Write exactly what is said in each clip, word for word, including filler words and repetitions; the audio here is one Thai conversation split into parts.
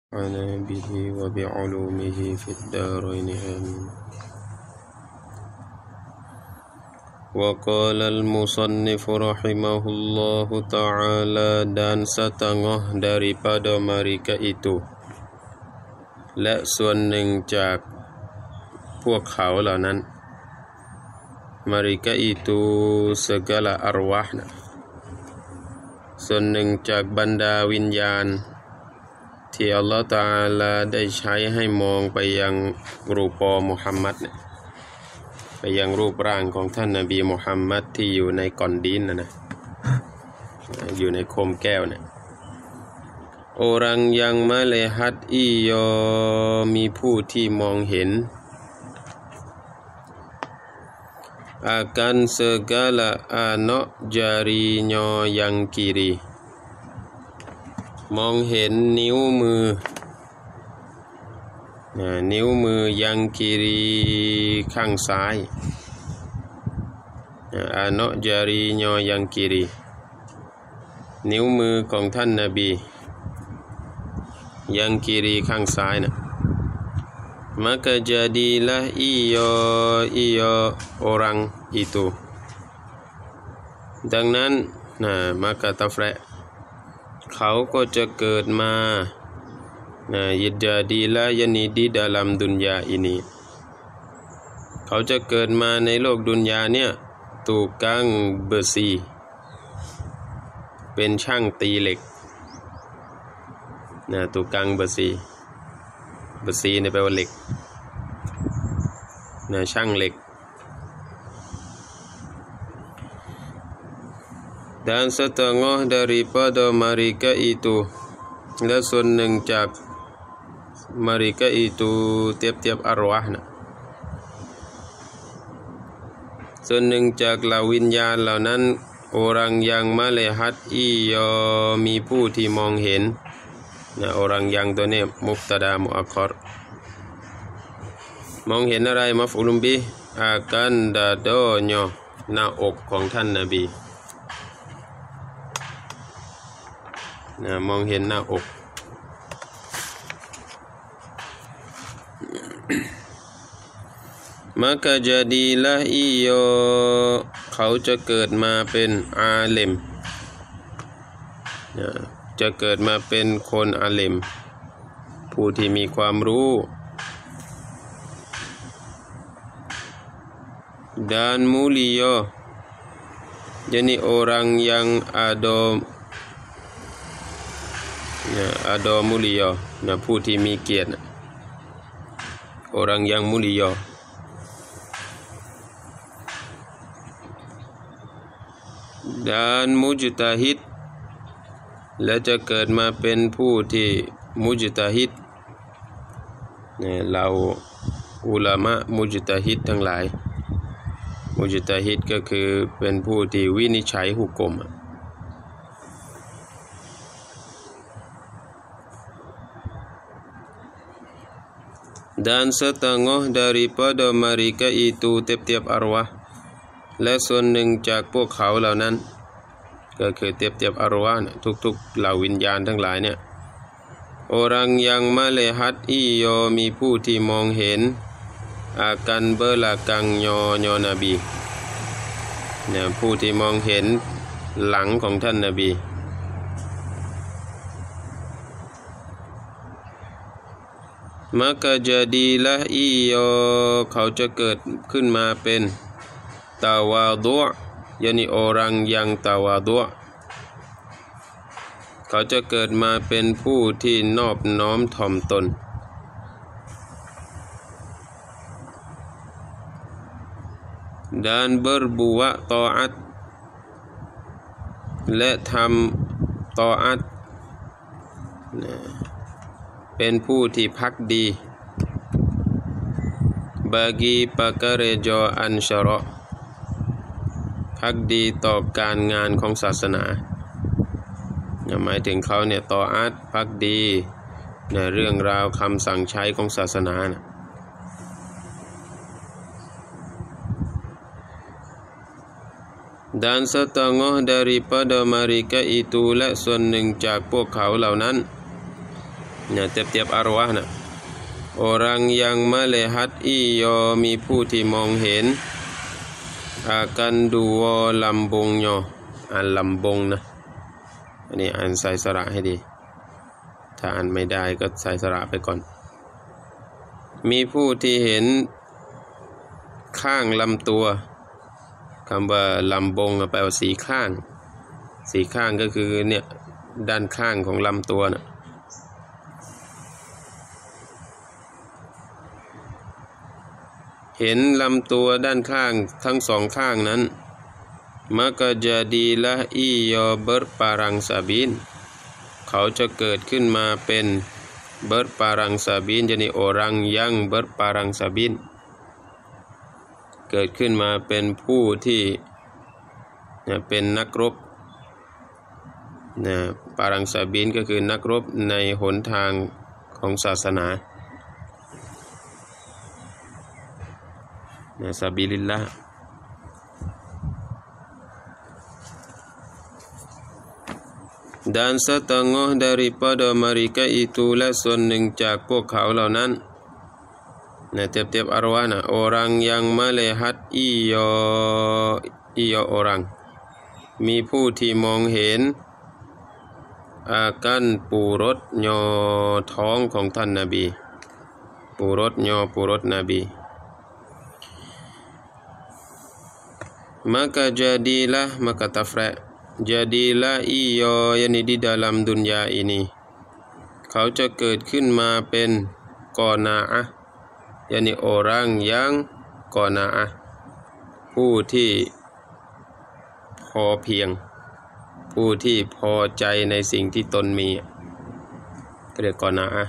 على به وبعلومه في الدارين آمين. وقال المصنف رحمه الله ta'ala, dan setengah daripada mereka itu และส่วนหนึ่งจากพวกเขาเหล่านั้น mereka itu segala arwah ส่วนหนึ่งจากบรรดาวิญญาณที่อัลลอฮฺตะอาลาได้ใช้ให้มองไปยังรูปมุฮัมมัดเนี่ยไปยังรูปร่างของท่านนบีมุฮัมมัดที่อยู่ในก้อนดินนะนะอยู่ในโคมแก้วเนี่ย orang yang melihat iyo มีผู้ที่มองเห็น akan segala anak jarinya yang kiri มองเห็นนิ้วมือนิ้วมือยังกีรีข้างซ้ายอาโนจารีญอยังกีรีนิ้วมือของท่านนบียังกีรีข้างซ้ายนะ maka jadilah iyo iyo orang itu ดังนั้นนะ maka tafra เขาก็จะเกิดมาnah yajadilah yani di dalam dunia ini เขาจะเกิดมาในโลกดุนยาเนี่ยtukang besi เป็นช่างตีเหล็กนะtukang besi besi เนี่ยแปลว่าเหล็กนะช่างเหล็ก dan setengah daripada mereka itu และส่วนหนึ่งจาก mereka itu tiap-tiap arwah นะส่วนหนึ่งจากเหล่าวิญญาณเหล่านั้น orang yang melihat iyo มีผู้ที่มองเห็นนะ orang yang ตัวนี้มุบตะดามุอัคคอรมองเห็นอะไรมัฟอุลุมบิ akan dadanya หน้าอกของท่านนบีนะมองเห็นหน้าอก maka jadilah iyo เขาจะเกิดมาเป็นอาลิมนะจะเกิดมาเป็นคนอาลิมผู้ที่มีความรู้ dan mulia jadi orang yang ada ya ada mulia นะผู้ที่มีเกียรติ orang yang mulia dan mujtahid และจะเกิดมาเป็นผู้ที่มุจตาฮิดเนี่ยเราอุลามะมุจตาฮิดทั้งหลายมุจตาฮิดก็คือเป็นผู้ที่วินิจฉัยหุกม dan setengah daripada mereka itu tiap-tiap arwah และส่วนหนึ่งจากพวกเขาเหล่านั้นก็คือเทียบๆอารวาห์ทุกๆเหล่าวิญญาณทั้งหลายเนี่ย orang yang melihat iyo มีผู้ที่มองเห็น akan belakangnya nyaนบีเนี่ยผู้ที่มองเห็นหลังของท่านนบี maka jadilah iyo เขาจะเกิดขึ้นมาเป็นtawadhu' yani orang yang tawadhu' เขาจะเกิดมาเป็นผู้ที่นอบน้อมถ่อมตน dan berbuat ta'at และทำ ta'at เป็นผู้ที่ภักดี bagi pekerjaan syara' ภักดีต่อการงานของศาสนาหมายถึงเขาเนี่ยต่ออาดภักดีในเรื่องราวคำสั่งใช้ของศาสนานะ dan setengah daripada mereka itu และส่วนหนึ่งจากพวกเขาเหล่านั้น nah tiap-tiap arwah nah orang yang melihat iyoมีผู้ที่มองเห็น akan dua lambungnya อ่านลำบงนะอันนี้อ่านใส่สระให้ดีถ้าอ่านไม่ได้ก็ใส่สระไปก่อนมีผู้ที่เห็นข้างลำตัวคำว่าลำบงแปลว่าสีข้างสีข้างก็คือเนี่ยด้านข้างของลำตัวนะเห็นลำตัวด้านข้างทั้งสองข้างนั้นmaka jadilah ia berparang sabin เขาจะเกิดขึ้นมาเป็น berparang sabin จะนี่ orang yang berparang sabin เกิดขึ้นมาเป็นผู้ที่เป็นนักรบนะปารังซาบินก็คือนักรบในหนทางของศาสนานะซาบิลิลละห์dan setengah daripada mereka itu และส่วนหนึ่งจากพวกเขาเหล่านั้นนะเทียบๆ arwah นะ orang yang melihat iyo iyo orang มีผู้ที่มองเห็นอาการปูรถยอท้องของท่านนบีปูรถยอปูรถนบี maka jadilah maka tafra jadilah iyo yani di dalam dunia ini เขาจะเกิดขึ้นมาเป็นกอนาอะyani orang yang กอนาอะผู้ที่พอเพียงผู้ที่พอใจในสิ่งที่ตนมีเรียกกอนาอะ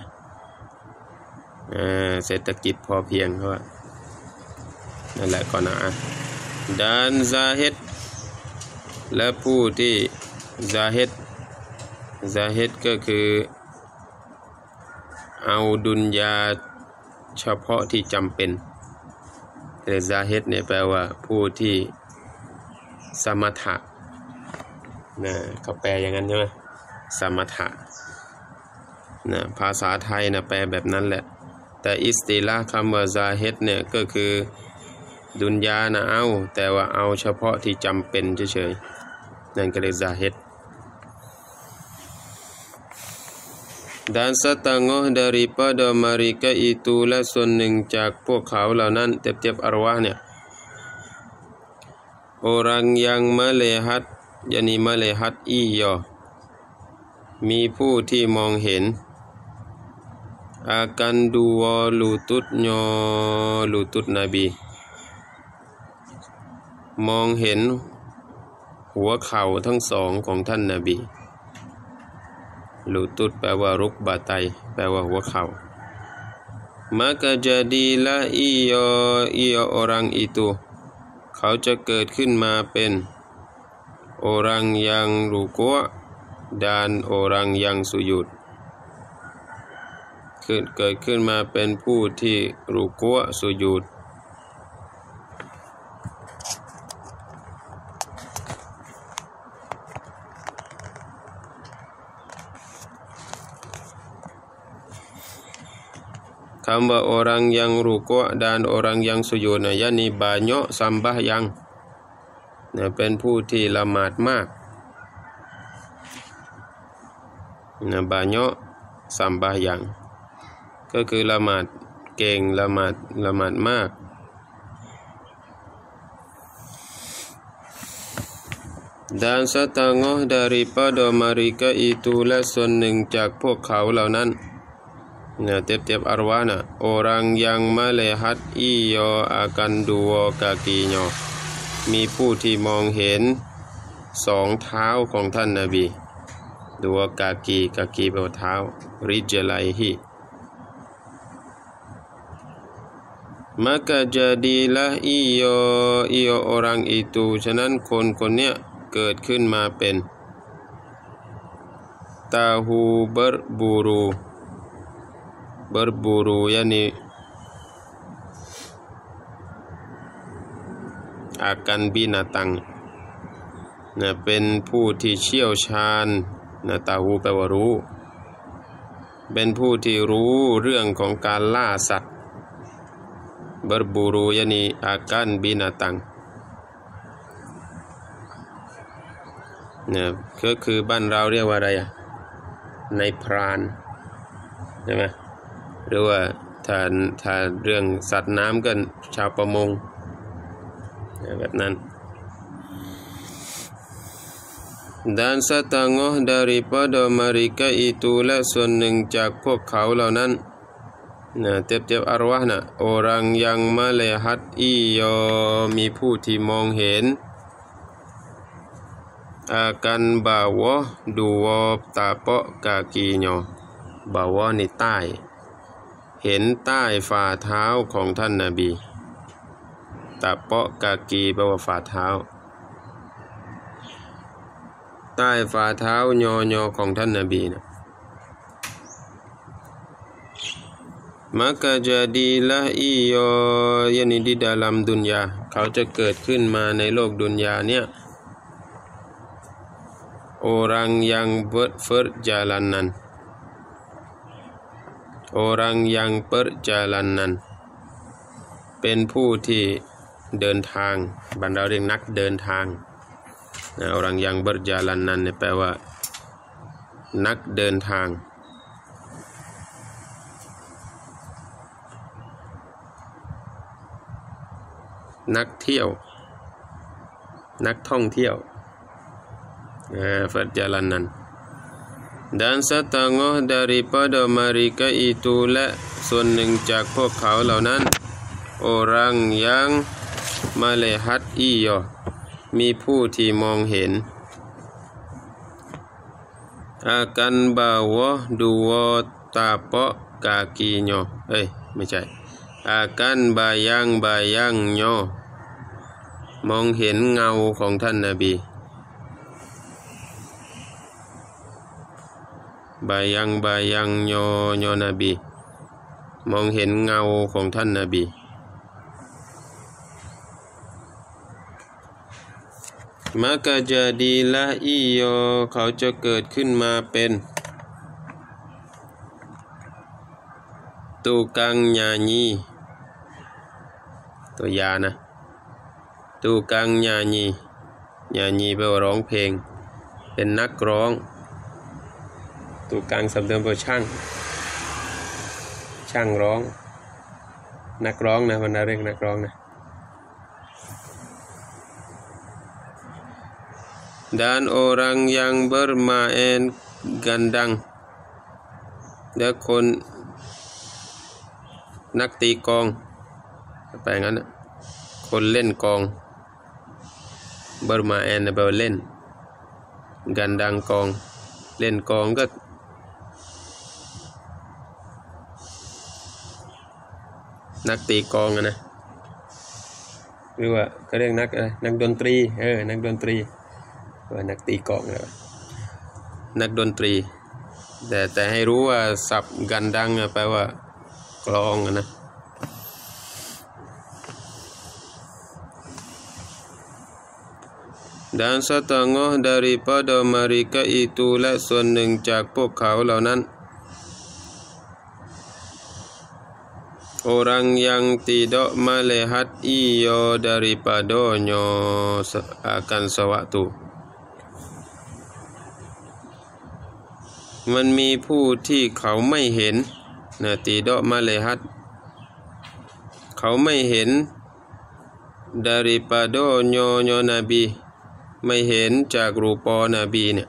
เศรษฐกิจพอเพียงเขาว่านั่นแหละกอนาอะdan zahid และผู้ที่ zahid zahid ก็คือเอาดุนยาเฉพาะที่จำเป็นแต่ zahid เนี่ยแปลว่าผู้ที่สมถะนะเขาแปลอย่างนั้นใช่ไหมสมถะนะภาษาไทยนะแปลแบบนั้นแหละแต่อิสติลาห์คำว่า zahid เนี่ยก็คือดุนยานะเอาแต่ว่าเอาเฉพาะที่จำเป็นเฉยๆนั่นก็เรียกซาฮิด dan setengah daripada mereka itu และส่วนหนึ่งจากพวกเขาเหล่านั้นเทียบๆ arwah เนี่ย orang yang melihat yani melihat iyo มีผู้ที่มองเห็น akan dua lututnya lutut nabiมองเห็นหัวเข่าทั้งสองของท่านนบีลูตุดแปลว่ารุกบาไตแปลว่าหัวเข่า maka jadilah iyo iyo orang itu เขาจะเกิดขึ้นมาเป็น orang yang ruku' dan orang yang sujud คือเกิดขึ้นมาเป็นผู้ที่รุกูะสุญูดคำว่า orang yang ruku' dan orang yang sujud นะยะนี่บาญะซัมบะห์ยังนะเป็นผู้ที่ละหมาดมากนะบาญะซัมบะห์ยังก็คือละหมาดเก่งละหมาดละหมาดมาก dan setengah daripada mereka itu และส่วนหนึ่งจากพวกเขาเหล่านั้นnah tiap-tiap arwah nah orang yang melihat iyo akan dua kakinya มีผู้ที่มองเห็นสองเท้าของท่านนบี dua kaki kaki แปลว่าเท้า rijlaihi maka jadilah iyo iyo orang itu ฉะนั้นคนคนเนี้ยเกิดขึ้นมาเป็น tahu berburu berburu yani akan binatang นะเป็นผู้ที่เชี่ยวชาญนะตาหูแปลว่ารู้เป็นผู้ที่รู้เรื่องของการล่าสัตว์berburu yakni akan binatang เนี่ยก็คือบ้านเราเรียกว่าอะไรอ่ะในพรานใช่ไหมหรือว่าถ้าถ้าเรื่องสัตว์น้ำก็ชาวประมงแบบนั้น dan setengah daripada mereka itu และส่วนหนึ่งจากพวกเขาเหล่านั้นนะเทียบๆอารวาห์นะ orang yang melihat iyo มีผู้ที่มองเห็น akan bawah dua tapak kakinya bawah นี่ใต้เห็นใต้ฝ่าเท้าของท่านนบีตาเปาะกากีแปลว่าฝ่าเท้าใต้ฝ่าเท้ายอยอของท่านนบีนะ maka jadilah iyo yakni di dalam dunia เขาจะเกิดขึ้นมาในโลกดุนยาเนี่ย orang yang berjalanan orang yang perjalanan เป็นผู้ที่เดินทางบรรดาเรียกนักเดินทางนะ orang yang berjalanan เนี่ยแปลว่านักเดินทางนักเที่ยวนักท่องเที่ยวอ่า perjalanan dan setengah daripada mereka itu และส่วนหนึ่งจากพวกเขาเหล่านั้น orang yang melihat iyo มีผู้ที่มองเห็น akan bawah dua tapak kakinya เอ้ยไม่ใช่ akan bayang-bayangnya มองเห็นเงาของท่านนบีบายังบายังโยโยนบีมองเห็นเงาของท่านนบี maka jadilah iyo เขาจะเกิดขึ้นมาเป็นtukang nyanyi ตัวยานะ tukang nyanyi nyanyi แปลว่าร้องเพลงเป็นนักร้องตูกลางสำเดิมเป็นช่างช่างร้องนักร้องนะบรรดาเรียกนักร้องนะ dan orang yang bermain gandang และคนนักตีกลองแปลงั้นนะคนเล่นกลอง bermain แปลว่าเล่น gandang กลองเล่นกลองก็นักตีกลองนะหรือว่าก็เรียกนักอะไรนักดนตรีเออนักดนตรีว่านักตีกลองนะนักดนตรีแต่แต่ให้รู้ว่าศัพท์กันดังแปลว่ากลองนะ dan setengah daripada mereka itu และส่วนหนึ่งจากพวกเขาเหล่านั้น orang yang tidak melihat iyo daripadanya akan sewaktu มันมีผู้ที่เขาไม่เห็นนะติดอกมาเลยฮัดเขาไม่เห็น daripadanyaนบีไม่เห็นจากรูปนบีเนี่ย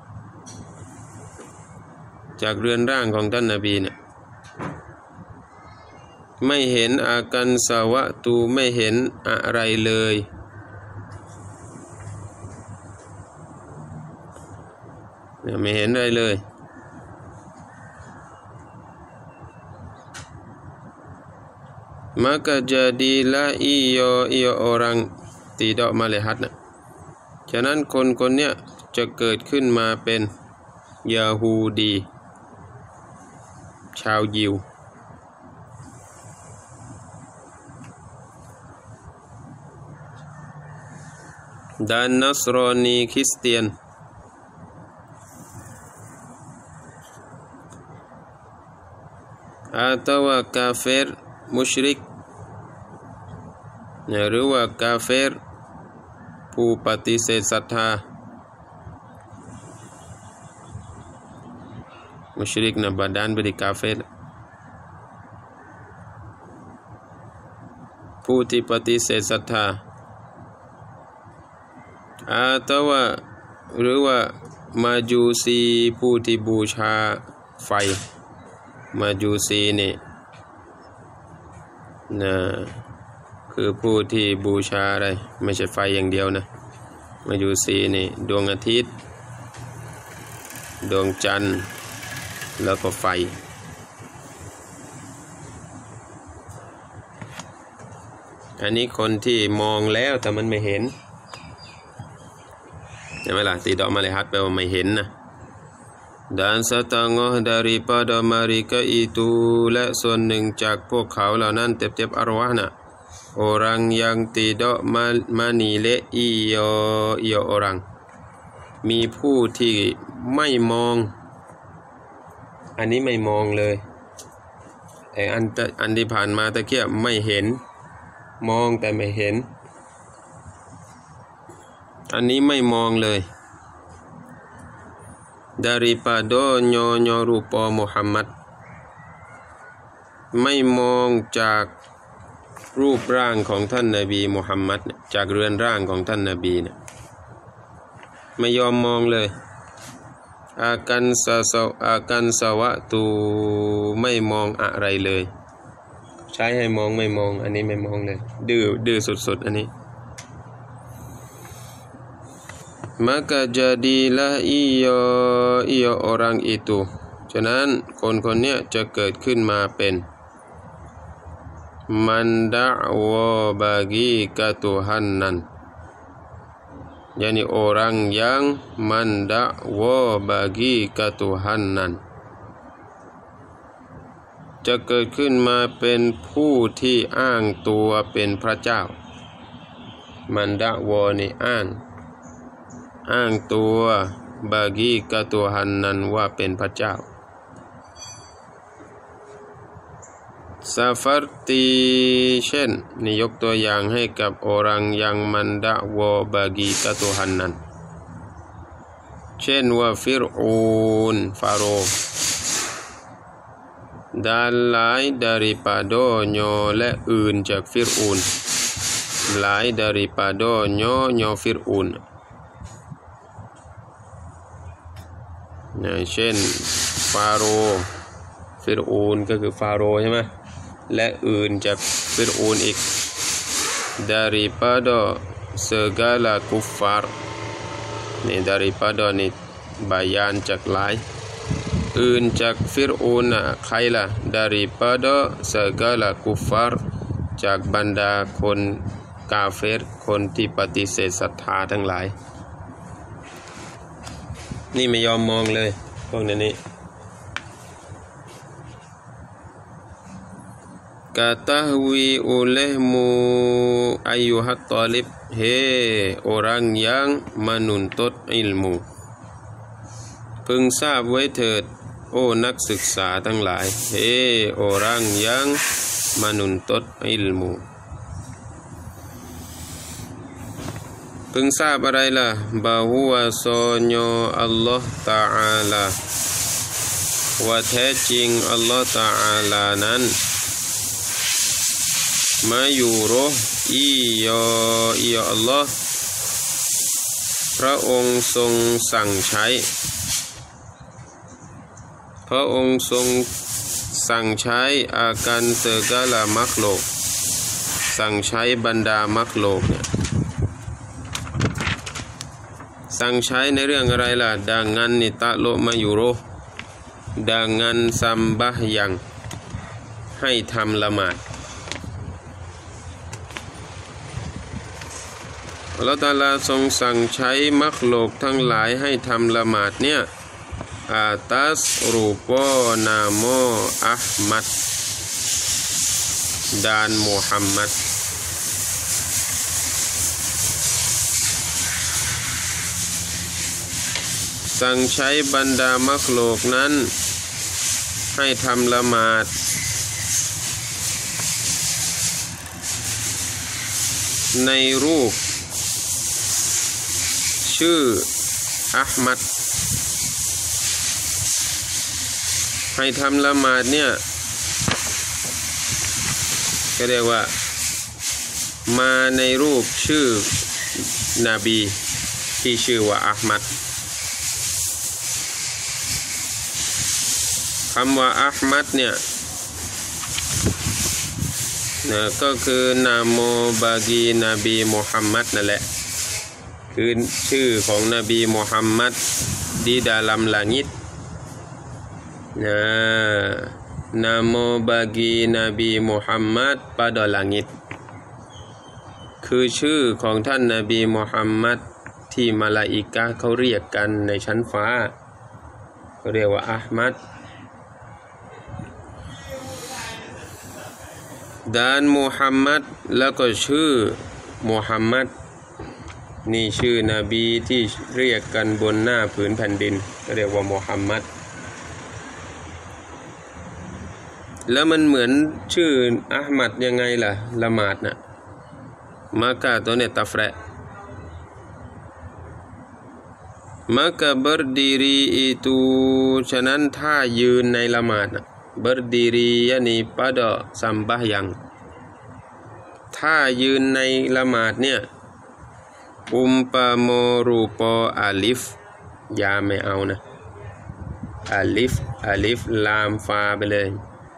จากเรือนร่างของท่านนบีเนี่ยไม่เห็นอาการสวะตูไม่เห็นอะไรเลยเนี่ยไม่เห็นอะไรเลย maka jadilah iyo iyo orang tidak melihat นะฉะนั้นคนคนเนี้ยจะเกิดขึ้นมาเป็นยาฮูดีชาวยิว dan Nasrani คริสเตียน atau kafir musyrikหรือว่ากาเฟรผู้ปฏิเสธศรัทธามุชริกนะบาดานบริกาเฟรผู้ที่ปฏิเสธศรัทธาอาตวะหรือว่ามาจูซีผู้ที่บูชาไฟมาจูซีนี่นะคือผู้ที่บูชาอะไรไม่ใช่ไฟอย่างเดียวนะมาจูซีนี่ดวงอาทิตย์ดวงจันทร์แล้วก็ไฟอันนี้คนที่มองแล้วแต่มันไม่เห็นใช่ไหมล่ะตีดอกมาเลยฮัดแปลว่าไม่เห็นนะ dan setengah daripada mereka itu และส่วนหนึ่งจากพวกเขาเหล่านั้นเต็บๆอารวานะ orang yang tidak menilai ia ia orang มีผู้ที่ไม่มองอันนี้ไม่มองเลยไอ้อันอันที่ผ่านมาตะเกียบไม่เห็นมองแต่ไม่เห็นอันนี้ไม่มองเลย daripada nyonya rupa Muhammad ไม่มองจากรูปร่างของท่านนบีมุฮัมมัดจากเรือนร่างของท่านนบีเนี่ยไม่ยอมมองเลยอากันสะสะอากันสวะตูไม่มองอะไรเลยใช้ให้มองไม่มองอันนี้ไม่มองเลยดื้อดื้อสุดๆอันนี้ maka jadilah ia ia orang itu ฉะนั้นคนคนนี้จะเกิดขึ้นมาเป็นมันดะวะบากีกะตุฮันนันyakni orang yang mendakwa bagi ketuhanan จะเกิดขึ้นมาเป็นผู้ที่อ้างตัวเป็นพระเจ้ามันดะวะนี่อ้างอ้างตัวบากีกะตุฮันนันว่าเป็นพระเจ้าseperti เช่นนี่ยกตัวอย่างให้กับ orang yang mendakwa bagi ketuhanan เช่นว่าฟิรอูนฟาโรห์ dan หลาย daripadanya และอื่นจากฟิรอูนหลาย daripadanya ญอฟิรอูนนะเช่นฟาโรห์ฟิรอูนก็คือฟาโรห์ใช่ไหมและอื่นจากฟิรอูนอีก daripada segala kuffar นี่ daripada นี่บายันจากหลายอื่นจากฟิรอูนใครล่ะ daripada segala kuffar จากบรรดาคนกาเฟรคนที่ปฏิเสธศรัทธาทั้งหลายนี่ไม่ยอมมองเลยพวกนี้ketahui olehmu ayuhat talib hei orang yang menuntut ilmu พึงทราบไว้เถิดโอ้นักศึกษาทั้งหลาย hei orang yang menuntut ilmu พึงทราบอะไรล่ะ bahwasanya Allah Ta'ala ว่าแท้จริงอัลลอฮ์ Ta'ala นั้นมาอยู่โรอียออียออัลลอฮ์พระองค์ทรงสั่งใช้พระองค์ทรงสั่งใช้อาการเตกาลามักโลกสั่งใช้บรรดามักโลกเนี่ยสั่งใช้ในเรื่องอะไรล่ะดังนั้นนิตะโลมาอยู่โรดังนั้นซัมบะยังให้ทำละหมาดอัลลอฮฺตะอาลาทรงสั่งใช้มักโลกทั้งหลายให้ทำละหมาดเนี่ยอาตัสรูปนามโมอัลมัดดานมุฮัมมัดสั่งใช้บรรดามักโลกนั้นให้ทำละหมาดในรูปชื่ออัลมัดให้ทำละหมาดเนี่ยก็เรียกว่ามาในรูปชื่อนบีที่ชื่อว่าอัลมัดคำว่าอัลมัดเนี่ยนะก็คือนามโมบากีนบีมุฮัมมัดนั่นแหละคือชื่อของนบีมุฮัมมัดdi dalam langitนะนะโมบากีนบีมุฮัมมัด pada langit คือชื่อของท่านนบีมุฮัมมัดที่มลาอิกะห์เขาเรียกกันในชั้นฟ้าเขาเรียกว่าอัลมัดdan Muhammad แล้วก็ชื่อมุฮัมมัดนี่ชื่อนบีที่เรียกกันบนหน้าผืนแผ่นดินก็เรียกว่ามุฮัมมัดแล้วมันเหมือนชื่ออัลมัดยังไงล่ะละหมาดนะmakaตัวเนี่ยตาแฟร์maka berdiri itu ฉะนั้นถ้ายืนในละหมาดนะberdiri yakni pada sembahyang ถ้ายืนในละหมาดเนี่ยอุมปะโมรูปออาลิฟยาไม่เอานะอาลิฟอาลิฟลามฟาไปเลย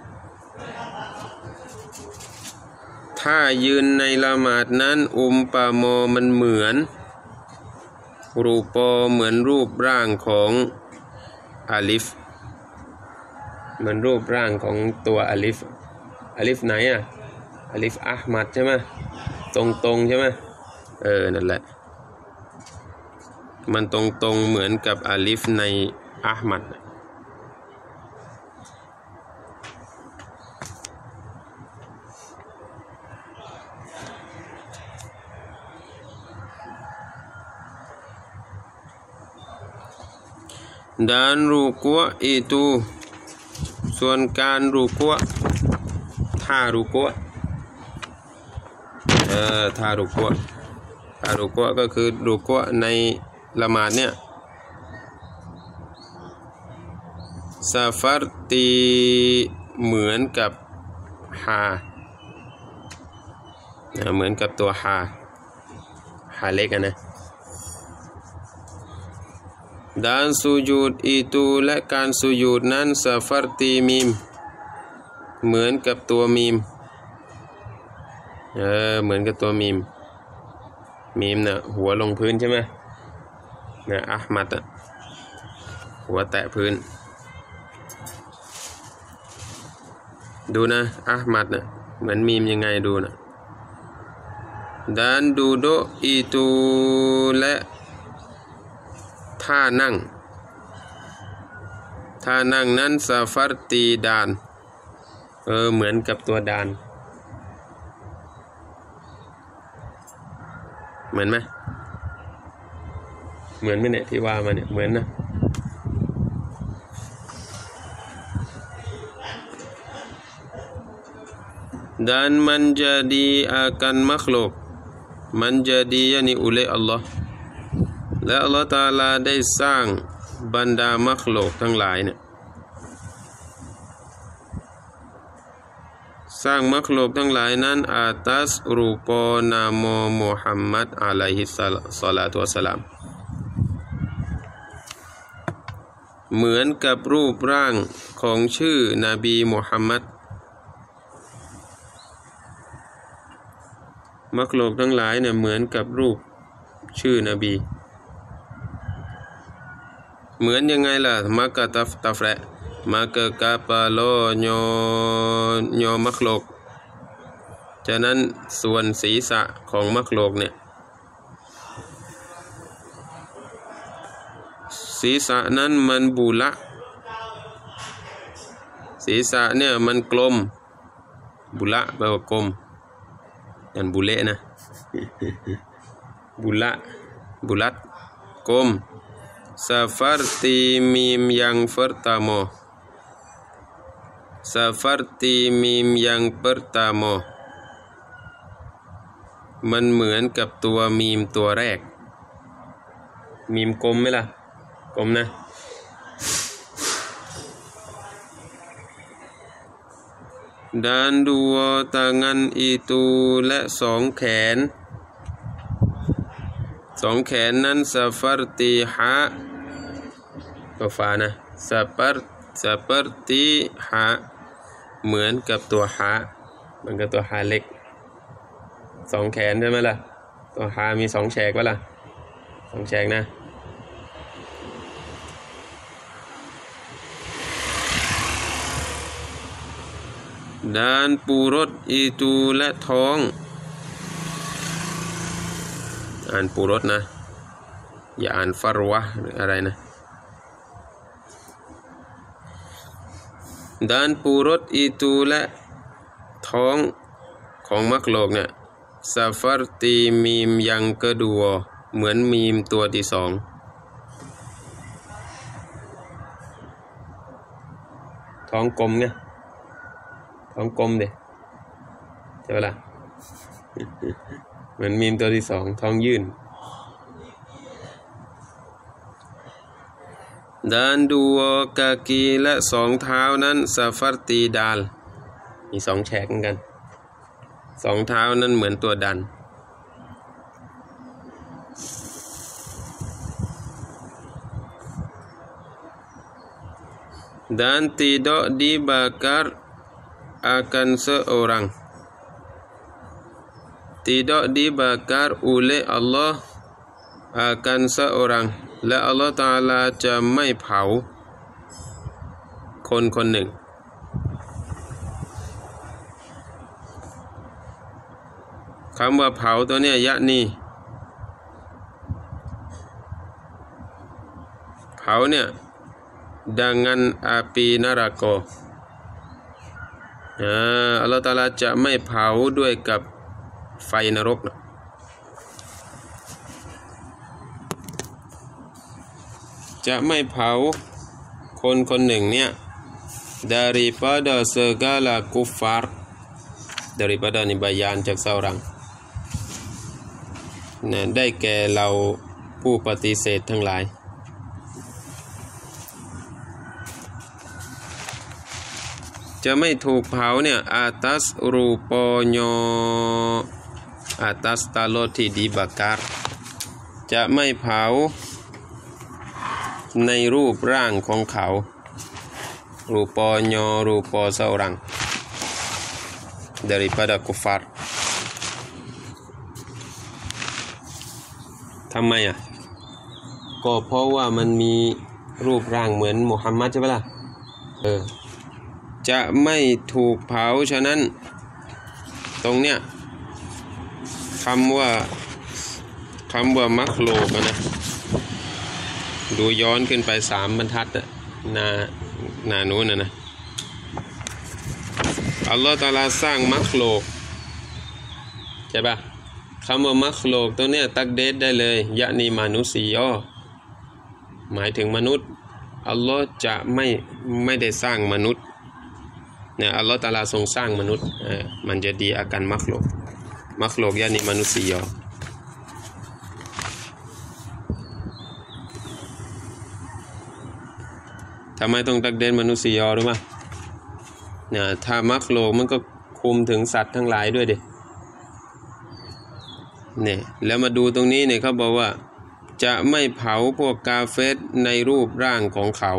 ถ้ายืนในละหมาดนั้นอุมปะโมมันเหมือนรูปอเหมือนรูปร่างของอาลิฟเหมือนรูปร่างของตัวอาลิฟอาลิฟไหนอ่ะอาลิฟอัลมัดใช่ไหมตรงตรงใช่ไหมเออนั่นแหละมันตรงตรงเหมือนกับอาลิฟในอัลมัดdan ruku' itu ส่วนการรุกัวท่ารุกัวเอ่อท่ารุกัวท่ารุกัวก็คือรุกัวในละหมาดเนี่ยซาฟัรตีเหมือนกับฮาเหมือนกับตัวฮาฮาเล็กนะdan sujud itu และการสุญูดนั้นซาฟัรตีมีมเหมือนกับตัวมีมเออเหมือนกับตัวมีมมีมน่ะหัวลงพื้นใช่ไหมเนี่ยอัลมัดอ่ะหัวแตะพื้นดูนะอัลมัดน่ะเหมือนมีมยังไงดูนะ dan duduk itu และท่านั่งท่านั่งนั้นซาฟัรตีดานเออเหมือนกับตัวดานเหมือนไหมเหมือนไหมเนี่ยที่ว่ามาเนี่ยเหมือนนะdan menjadi akan makhluk menjadi yakni oleh Allahและอัลลอฮฺตะอาลาได้สร้างบรรดามักโลกทั้งหลายเนี่ยสร้างมักโลกทั้งหลายนั้นอาตัสรูปนามมุฮัมมัดอะลัยฮิสศอลาตุวัสสลามเหมือนกับรูปร่างของชื่อนบีมุฮัมมัดมักโลกทั้งหลายเนี่ยเหมือนกับรูปชื่อนบีเหมือนยังไงล่ะมากะตัฟตัฟแระมากะกาปาโลโยโยมักโลกฉะนั้นส่วนศีรษะของมักโลกเนี่ยศีรษะนั้นมันบุละศีรษะเนี่ยมันกลมบุละแปลว่ากลมอันบุเละนะบุละบุลัดกลมseperti mim yang pertama seperti mim yang pertama มันเหมือนกับตัวมีมตัวแรกมีมกลมไหมล่ะกลมนะdan dua tangan itu และสองแขนสองแขนนั้น seperti ha ตัวฟานะ seperti seperti ha เหมือนกับตัวฮะเหมือนกับตัวฮาเล็กสองแขนใช่ไหมล่ะตัวฮามีสองแฉกวะล่ะสองแฉกนะdan perut itu และท้องอ่านปุรสนะอย่าอ่านฟารวะหรืออะไรนะ dan perut itu และท้องของมักโลกเนี่ย seperti mim yang kedua เหมือนมีมตัวที่สองท้องกลมไงท้องกลมเด็ใช่ไหมล่ะเหมือนมีมตัวที่สองท้องยื่น dan dua kaki และสองเท้านั้น seperti dal มีสองแฉกเหมือนกันสองเท้านั้นเหมือนตัวดัน dan tidak dibakar akan seorang tidak dibakar oleh Allah akan seorang และ Allah Ta'ala จะไม่เผาคนคนหนึ่งคำว่าเผาตัวเนี้ยยะนี่เผาเนี่ย dengan api neraka อ่าอัลลอฮฺตะอาลาจะไม่เผาด้วยกับไฟนรกนะจะไม่เผาคนคนหนึ่งเนี่ย daripada segala kufar daripada นิบายานจาก seorang นะได้แก่เราผู้ปฏิเสธทั้งหลายจะไม่ถูกเผาเนี่ย atas ruponya atas taloti dibakar จะไม่เผาในรูปร่างของเขารูปโยรูปเสารัง daripada kufar ทำไมอ่ะก็เพราะว่ามันมีรูปร่างเหมือนมุฮัมมัดใช่ไหมล่ะเออจะไม่ถูกเผาฉะนั้นตรงเนี้ยคำว่าคำว่ามักโลกนะดูย้อนขึ้นไปสามบรรทัดน่ะนานานู้นนะนะอัลลอฮฺตะอาลาสร้างมักโลกใช่ปะคำว่ามักโลกตรงเนี้ยตักเดชได้เลยยะนีมานุสียอหมายถึงมนุษย์อัลลอฮฺจะไม่ไม่ได้สร้างมนุษย์เนี่ยอัลลอฮฺตะอาลาทรงสร้างมนุษย์เออมันจะดีอาการมักโลกมักโลกยะนีมานุสียอทำไมต้องตักเดนมนุษยอรู้มั้ยเนี่ยถ้ามักโลกมันก็คุมถึงสัตว์ทั้งหลายด้วยดิเนี่ยแล้วมาดูตรงนี้เนี่ยเขาบอกว่าจะไม่เผาพวกกาเฟรในรูปร่างของเขา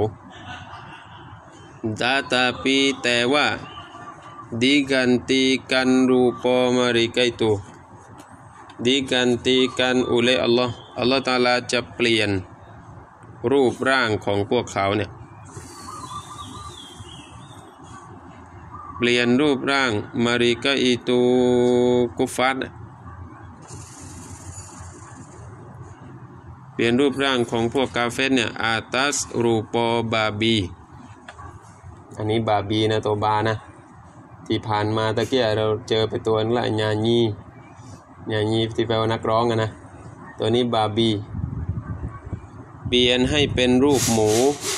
ดาตาปีแต่ว่าดิกันตีกันรูปมาริกายตุดิกันตีกันอุเลอัลลอฮ์อัลลอฮ์ตะอาลาจะเปลี่ยนรูปร่างของพวกเขาเนี่ยเปลี่ยนรูปร่างมาริกาอิตูกุฟัดเปลี่ยนรูปร่างของพวกกาเฟรเนี่ยอาตัสรูปบาบีอันนี้บาบีนะตัวบานะที่ผ่านมาตะเกียเราเจอไปตัวนึงละญาญีญาญีที่แปลว่านักร้องนะตัวนี้บาบีเปลี่ยนให้เป็นรูปหมู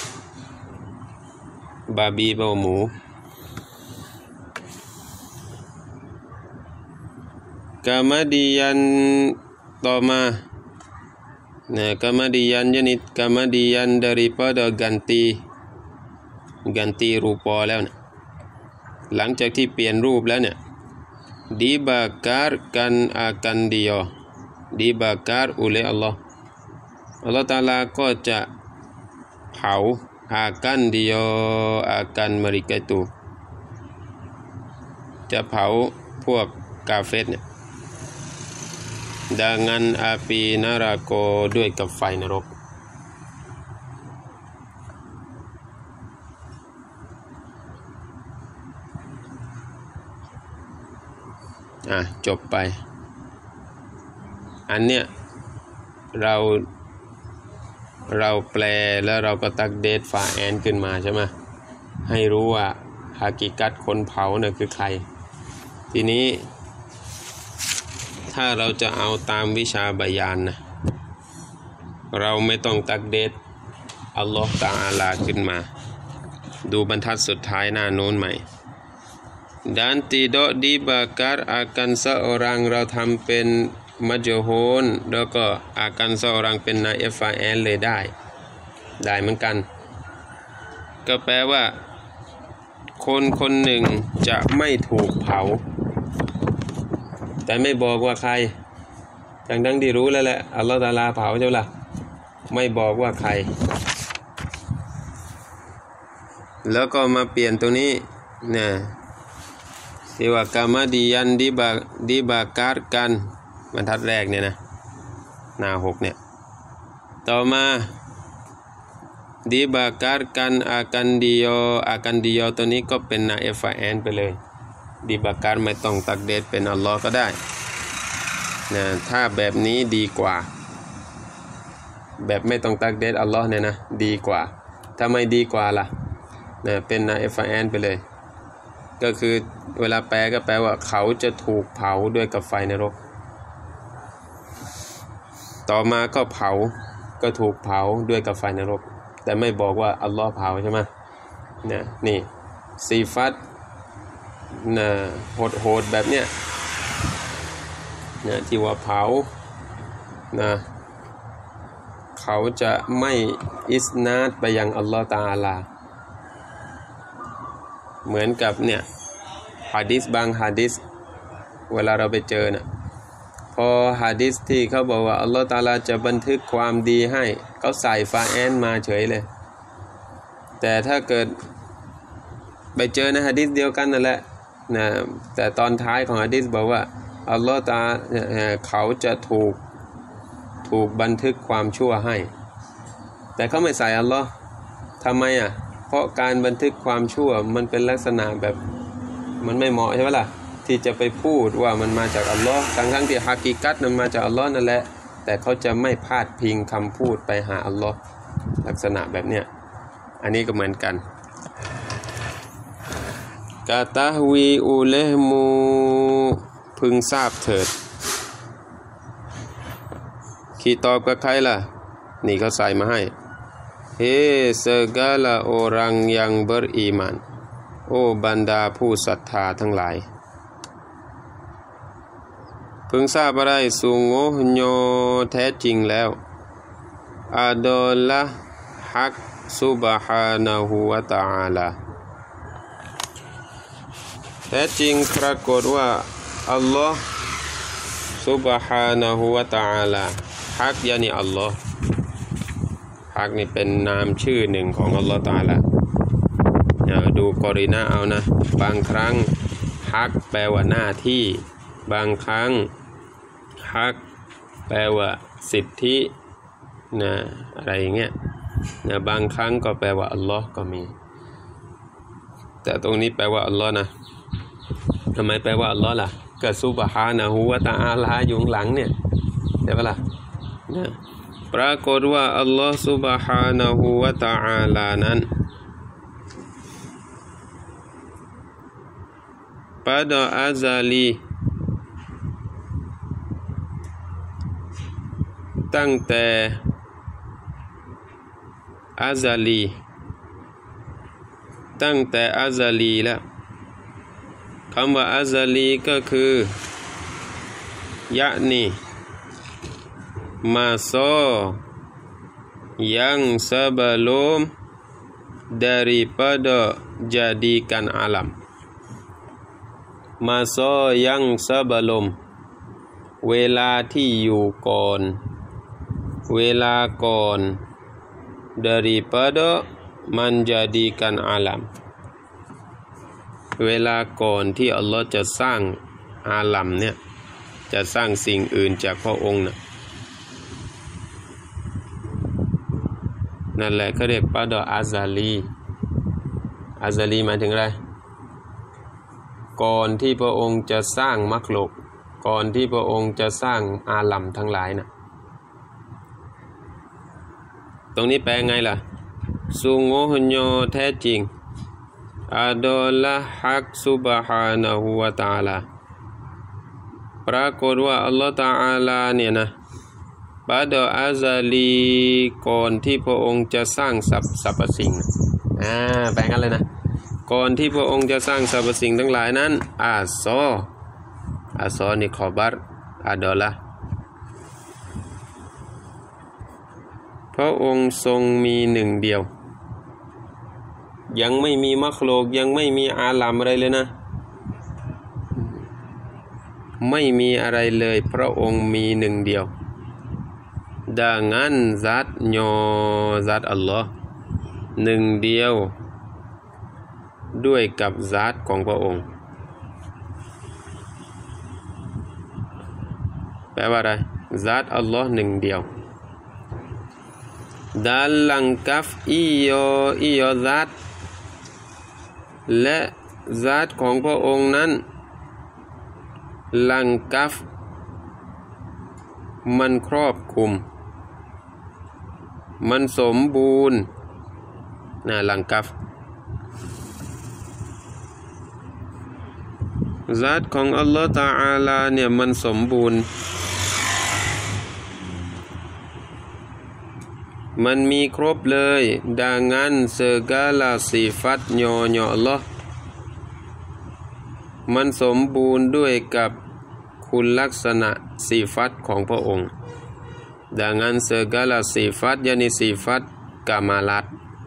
บาบีแปลว่าหมู kemudian toma nah kemudian jenis kemudian daripada ganti ganti rupaแล้วเนี่ยหลังจากที่เปลี่ยนรูปแล้วเนี่ย dibakarkan akan dia dibakar oleh Allah Allah Ta'ala ก็จะเผา akan dia akan mereka itu จะเผาพวกกาเฟรเนี่ย dengan api neraka ด้วยกับไฟนรกอ่ะจบไปอันเนี้ยเราเราแปลแล้วเราก็ตักเดทฟาแอนขึ้นมาใช่ไหมให้รู้ว่าฮากิกัตคนเผาเนี่ยคือใครทีนี้ถ้าเราจะเอาตามวิชาบายานนะเราไม่ต้องตักเดทอัลลอฮฺตะอาลาขึ้นมาดูบรรทัดสุดท้ายหน้าโน้นใหม่dan tidak dibakar akan seorang เราทำเป็นมัจโฮนแล้วก็ akan seorang เป็นนาอิฟฟาแอนเลยได้ได้เหมือนกันก็แปลว่าคนคนหนึ่งจะไม่ถูกเผาแต่ไม่บอกว่าใครทั้งทั้งที่รู้แล้วแหละอัลลอฮฺตะอาลาเผาเจ้าล่ะไม่บอกว่าใครแล้วก็มาเปลี่ยนตรงนี้เนี่ยที่ว่ากามาดิยันดิบาดิบาการกันบรรทัดแรกเนี่ยนะหน้าหกเนี่ยต่อมาดิบาการกันอากันดิโออากันดิโอตัวนี้ก็เป็นนาเอฟาแอนไปเลยดิบาการไม่ต้องตักเดทเป็นอัลลอฮ์ก็ได้นะถ้าแบบนี้ดีกว่าแบบไม่ต้องตักเดทอัลลอฮ์เนี่ยนะดีกว่าถ้าไม่ดีกว่าล่ะนะเป็นนาเอฟาแอนไปเลยก็คือเวลาแปลก็แปลว่าเขาจะถูกเผาด้วยกับไฟนรกต่อมาก็เผาก็ถูกเผาด้วยกับไฟนรกแต่ไม่บอกว่าอัลลอฮ์เผาใช่ไหมเนี่ยนี่ซีฟัตนะโหดๆแบบเนี้ยเนี่ยที่ว่าเผานะเขาจะไม่อิสนาดไปยังอัลลอฮ์ตะอาลาเหมือนกับเนี่ยหะดีษบางหะดีษเวลาเราไปเจอเนี่ยพอหะดีษที่เขาบอกว่าอัลลอฮฺตะอาลาจะบันทึกความดีให้เขาใส่ฟาแอนมาเฉยเลยแต่ถ้าเกิดไปเจอในหะดีษเดียวกันนั่นแหละนะแต่ตอนท้ายของหะดีษบอกว่าอัลลอฮฺตะอาลาเขาจะถูกถูกบันทึกความชั่วให้แต่เขาไม่ใส่อัลลอฮ์ทำไมอ่ะเพราะการบันทึกความชั่วมันเป็นลักษณะแบบมันไม่เหมาะใช่ไหมล่ะที่จะไปพูดว่ามันมาจากอัลลอฮ์ทั้งทั้งที่ฮากิกัตมันมาจากอัลลอฮ์นั่นแหละแต่เขาจะไม่พาดพิงคำพูดไปหาอัลลอฮ์ลักษณะแบบเนี้ยอันนี้ก็เหมือนกันกาตาฮวีอูเลมูพึงทราบเถิดขีตอบกับใครล่ะนี่เขาใส่มาให้Hei segala orang yang beriman โอ้บรรดาผู้ศรัทธาทั้งหลายพึงทราบอะไรสุงโอโญแท้จริงแล้วอาดอละฮักซุบฮานะฮูวะตะอาลาแท้จริงปรากฏว่าอัลลอฮ์ซุบฮานะฮูวะตะอาลาฮักยานีอัลลอฮ์ฮักนี่เป็นนามชื่อหนึ่งของอัลลอฮฺตะอาลาอย่าดูกอรินะเอานะบางครั้งฮักแปลว่าหน้าที่บางครั้งฮักแปลว่าสิทธินะอะไรอย่างเงี้ยนะบางครั้งก็แปลว่าอัลลอฮ์ก็มีแต่ตรงนี้แปลว่าอัลลอฮ์นะทำไมแปลว่าอัลลอฮ์ล่ะก็ซุบฮานะฮูวะตะอาลาอยู่หลังเนี่ยใช่ปะล่ะนะปรากฏว่าอัลลอฮฺซุบฮานะฮูวะตะอาลานั้นpada azali ตั้งแต่อาซาลีตั้งแต่อาซาลีแล้วคำว่าอาซาลีก็คือ yakni masa yang sebelum daripada jadikan alam. Masa yang sebelum เวลาที่อยู่ก่อนเวลาก่อน daripada menjadikan alam เวลาก่อนที่อัลลอฮ์จะสร้างอาลัมเนี่ยจะสร้างสิ่งอื่นจากพระองค์นะนั่นแหละเขาเรียกปะดออาซาลีอาซาลีหมายถึงอะไรก่อนที่พระองค์จะสร้างมักลุกก่อนที่พระองค์จะสร้างอาลัมทั้งหลายนะตรงนี้แปลไงล่ะsungguhnya แท้จริง adalah hak subhanahu wa ta'ala ปรากฏว่าอัลลอฮฺ Ta'ala เนี่ยนะปะดออาซาลีก่อนที่พระองค์จะสร้างสรรพสรรพสิ่งอ่าแปลกันเลยนะก่อนที่พระองค์จะสร้างสรรพสิ่งทั้งหลายนั้นอาซออาซอนี่ขอบัรอาดอละพระองค์ทรงมีหนึ่งเดียวยังไม่มีมักโลกยังไม่มีอาลัมอะไรเลยนะไม่มีอะไรเลยพระองค์มีหนึ่งเดียวดังนั้นซัตญอซัตอัลลอฮ์หนึ่งเดียวด้วยกับซัตของพระองค์แปลว่าอะไรซัตอัลลอฮ์หนึ่งเดียวดัลลังกัฟอีโยอีโยซัตและซัตของพระองค์นั้นลังกัฟมันครอบคลุมมันสมบูรณ์นะลังกัฟซัตของอัลลอฮฺ Ta'ala เนี่ยมันสมบูรณ์มันมีครบเลยดังนั้น segala sifatnyaอัลลอฮฺมันสมบูรณ์ด้วยกับคุณลักษณะสีฟัตของพระองค์ดังนั้น segala sifat yakni sifat kamalat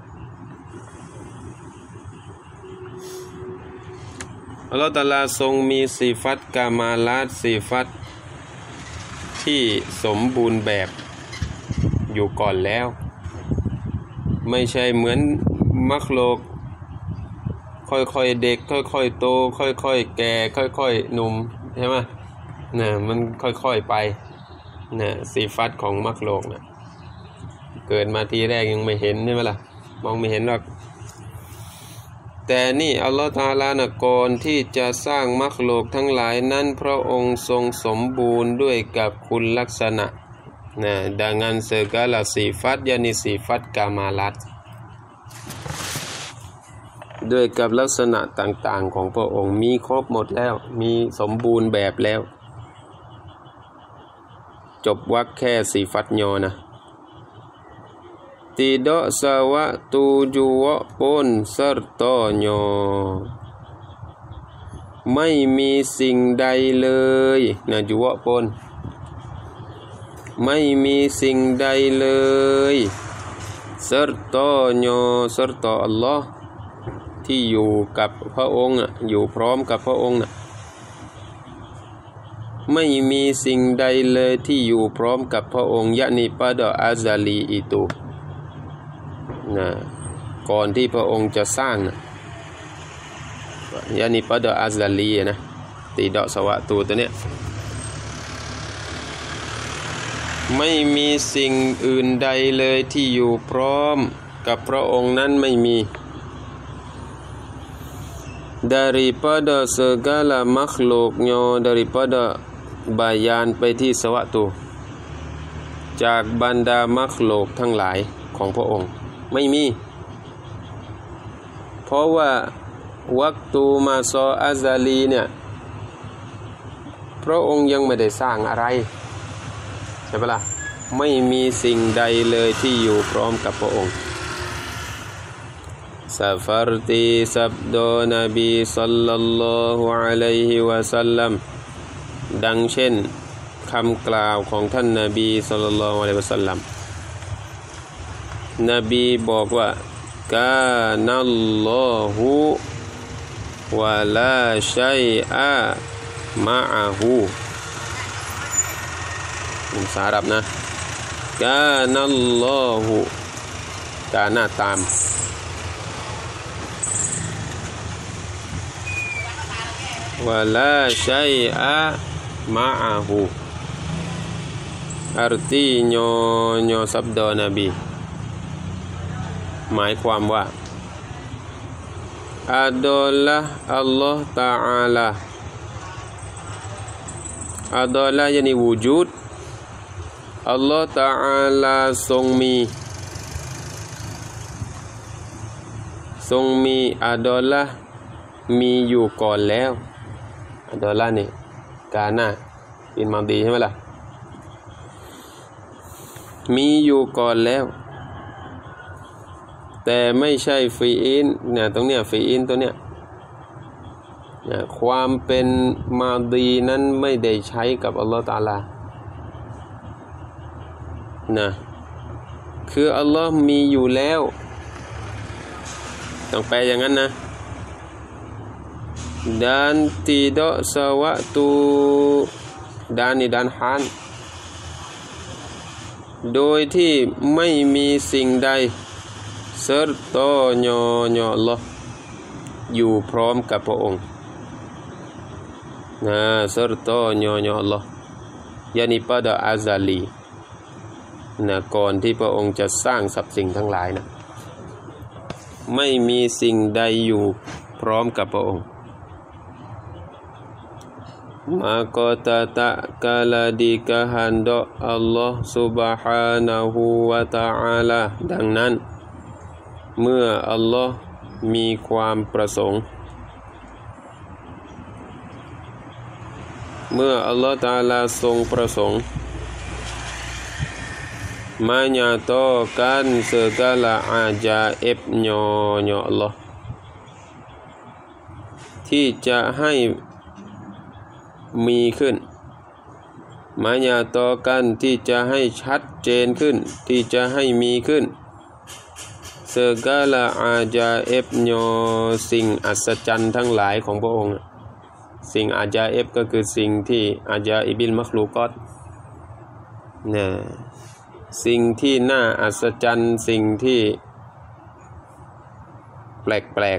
อัลลอฮฺ Ta'ala ทรงมีสีฟัตกามาลัตสีฟัตที่สมบูรณ์แบบอยู่ก่อนแล้วไม่ใช่เหมือนมักโลกค่อยๆเด็กค่อยๆโตค่อยๆแก่ค่อยๆหนุ่มใช่ไหมเนี่ยมันค่อยๆไปเนี่ยสีฟัตของมักโลกเนี่ยเกิดมาทีแรกยังไม่เห็นใช่ไหมล่ะมองไม่เห็นหรอกแต่นี่อัลลอฮฺ Ta'ala นะก่อนที่จะสร้างมักโลกทั้งหลายนั้นพระองค์ทรงสมบูรณ์ด้วยกับคุณลักษณะนะดังนั้น segala sifat yakni sifat kamalat ด้วยกับลักษณะต่างๆของพระองค์มีครบหมดแล้วมีสมบูรณ์แบบแล้วจบวรรคแค่สีฟัตญอนะ tidak sewaktu jua pun sertanya ไม่มีสิ่งใดเลยนะจวะปนไม่มีสิ่งใดเลย sertanya serta Allah ที่อยู่กับพระองค์อยู่พร้อมกับพระองค์นะไม่มีสิ่งใดเลยที่อยู่พร้อมกับพระองค์ยะนีปะดออาซาลีอิตุนะก่อนที่พระองค์จะสร้างนะยะนีปะดออาซาลีนะตีดอกสวะตูตัวเนี้ยไม่มีสิ่งอื่นใดเลยที่อยู่พร้อมกับพระองค์นั้นไม่มี daripada segala makhluknya daripada bayan ไปที่สวะตูจากบรรดามักโลกทั้งหลายของพระองค์ไม่มีเพราะว่าวักตูมาซออาซาลีเนี่ยพระองค์ยังไม่ได้สร้างอะไรใช่ปะล่ะไม่มีสิ่งใดเลยที่อยู่พร้อมกับพระองค์ seperti sabda Nabi sallallahu alaihi wasallam ดังเช่นคำกล่าวของท่านนบีศ็อลลัลลอฮุอะลัยฮิวะซัลลัมนบีบอกว่ากานัลลอฮุวะลาชัยอะมะอะฮูภาษาอาหรับนะกานัลลอฮุกานะตามวะลาชัยอะมะอะฮูartinya nyo sabda Nabiหมายความว่า adalah Allah Ta'ala adalah yakni wujud Allah Ta'ala ทรงมีทรงมี adalah มีอยู่ก่อนแล้ว adalah นี่กานะเป็นมาดีใช่ไหมล่ะมีอยู่ก่อนแล้วแต่ไม่ใช่ฟีอินเนี่ยตรงเนี้ยฟีอินตัวเนี้ยเนี่ยความเป็นมาดีนั้นไม่ได้ใช้กับอัลลอฮฺตะอาลานะคืออัลลอฮฺมีอยู่แล้วต้องแปลอย่างนั้นนะ dan tidak sewaktu dan dan han โดยที่ไม่มีสิ่งใดserta-nya nya Allah อยู่พร้อมกับพระองค์นะ serta-nya nya Allah yakni pada azali นะก่อนที่พระองค์จะสร้างสรรพสิ่งทั้งหลายนะไม่มีสิ่งใดอยู่พร้อมกับพระองค์ maka tatkala dikehendak Allah Subhanahu wa ta'ala ดังนั้นเมื่ออัลลอฮ์มีความประสงค์เมื่ออัลลอฮ์ตะอาลาทรงประสงค์ menyatakan segala ajaibnya nya Allah ที่จะให้มีขึ้น menyatakan ที่จะให้ชัดเจนขึ้นที่จะให้มีขึ้น segala ajaibnya สิ่งอัศจรรย์ทั้งหลายของพระองค์สิ่งอาจาอิบก็คือสิ่งที่อาจาอิบิลมัคลูกอตนะสิ่งที่น่าอัศจรรย์สิ่งที่แปลก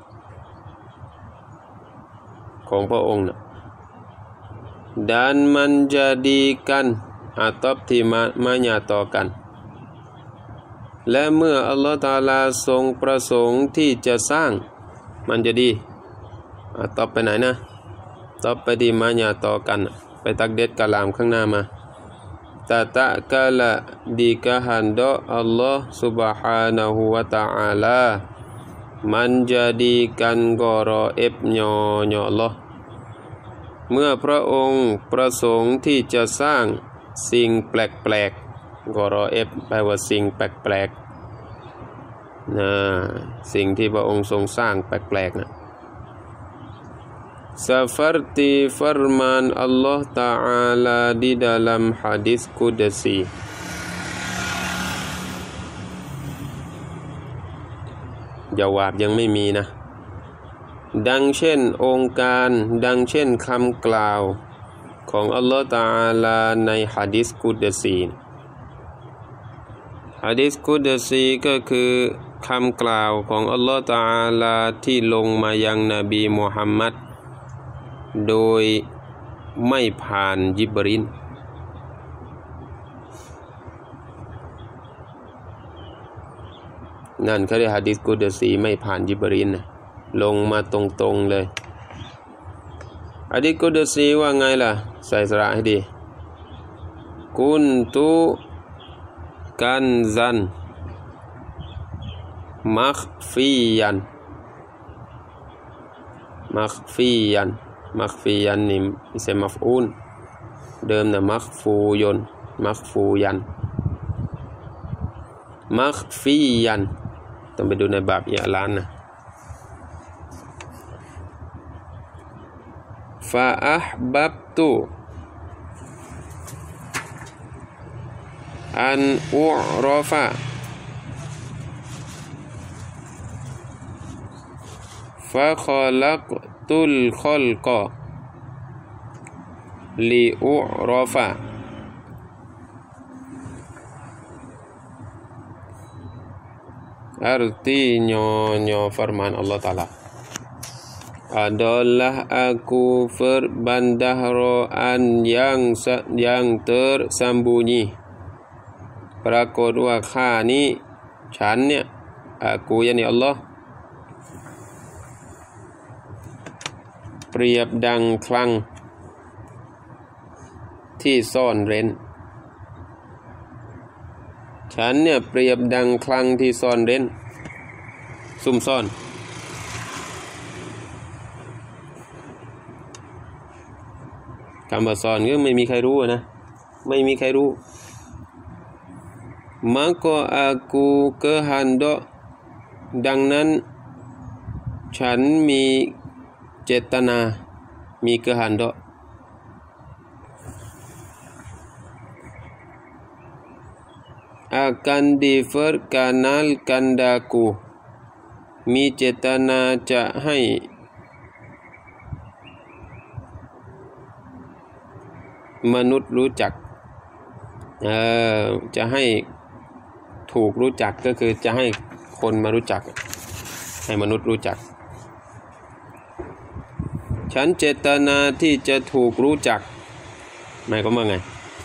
ๆของพระองค์นะdan menjadikan atau ที่มามาญาต่อกันและเมื่ออัลลอฮฺตะอาลาทรงประสงค์ที่จะสร้างมันจะดีต่อไปไหนนะต่อไปดีมาญาต่อกันไปตักเด็ดกะลามข้างหน้ามาตะตะกะละดีกะฮันดออัลลอฮฺ Subhanahu wa ta'ala menjadikan gharaibnya nya Allah เมื่อพระองค์ประสงค์ที่จะสร้างสิ่งแปลกๆกอรอเอฟแปลว่าสิ่งแปลกๆนะสิ่งที่พระองค์ทรงสร้างแปลกๆนะ seperti firman Allah Ta'ala di dalam hadis qudsi จาวาบยังไม่มีนะดังเช่นองค์การดังเช่นคำกล่าวของอัลลอฮฺตะอาลาในหะดีษกุดซีหะดีษกุดซีก็คือคำกล่าวของอัลลอฮฺตะอาลาที่ลงมายังนบีมุฮัมมัดโดยไม่ผ่านญิบรีลนั่นเขาเรียกหะดีษกุดซีไม่ผ่านญิบรีลนะลงมาตรงๆเลยหะดีษกุดซีว่าไงล่ะใส่สระให้ดีกุนตุกันซันมัคฟียันมัคฟียันมัคฟียันนี่อิสมัฟอูนเดิมนะมัคฟูยนมัคฟูยันมัคฟียันต้องไปดูในบาปอิอลานนะฟาอัฮบับตุอันอุรอฟะฟะคอลักตุลคอลกอลิอุรอฟะartinya nya firman Allah Ta'ala adalah aku perbendaharaan yang yang tersembunyi ปรากฏว่าข้านี้ฉันเนี่ยอากูยะนี่อัลลอฮ์เปรียบดังคลังที่ซ่อนเร้นฉันเนี่ยเปรียบดังคลังที่ซ่อนเร้นซุ่มซ่อนคำว่าซ่อนก็ไม่มีใครรู้นะไม่มีใครรู้ maka aku kehendak ดังนั้นฉันมีเจตนามี kehendak akan diperkenalkan daku มีเจตนาจะให้มนุษย์รู้จักเอ่อจะให้ถูกรู้จักก็คือจะให้คนมารู้จักให้มนุษย์รู้จักฉันเจตนาที่จะถูกรู้จักหมายความว่าไง